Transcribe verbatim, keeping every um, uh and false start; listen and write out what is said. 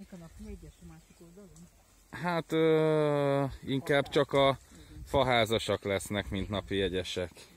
lesznek a napi jegyes a másik oldalon? Hát ö, inkább csak a faházasak lesznek, mint napi jegyesek.